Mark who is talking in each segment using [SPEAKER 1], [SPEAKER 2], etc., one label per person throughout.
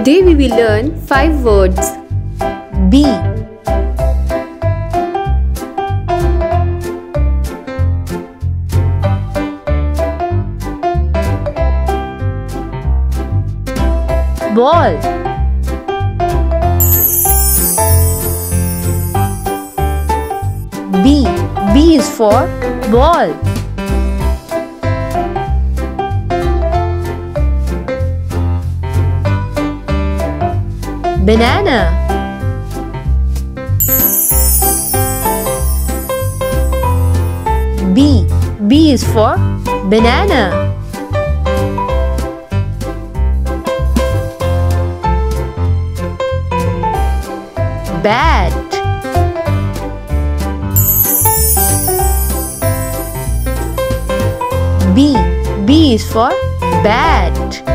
[SPEAKER 1] Today we will learn 5 words.
[SPEAKER 2] Bee, ball, B. B is for ball. Banana, B. B is for banana. Bat, B. B is for bat.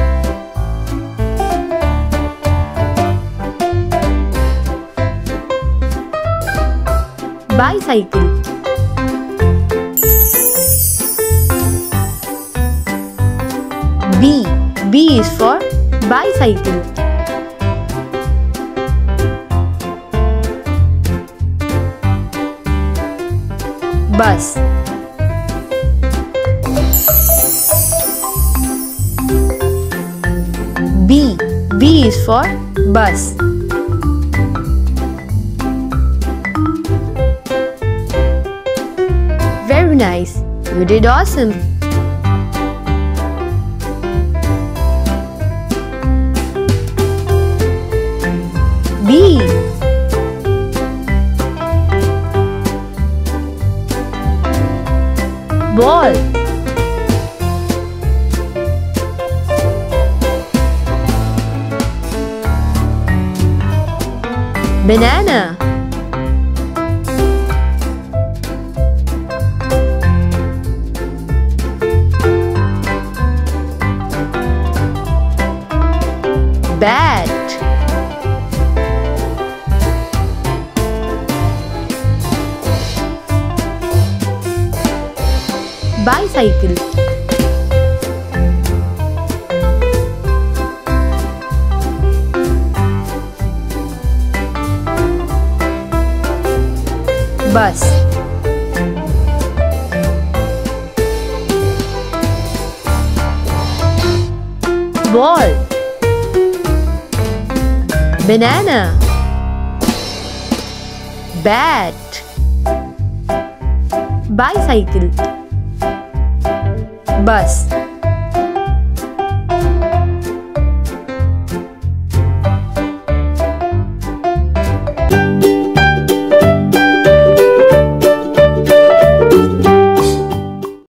[SPEAKER 2] Bicycle, B. B is for bicycle. Bus, B. B is for bus. Very nice. You did awesome. B. Ball, banana, bat, bicycle, bus, ball, banana, bat, bicycle, bus.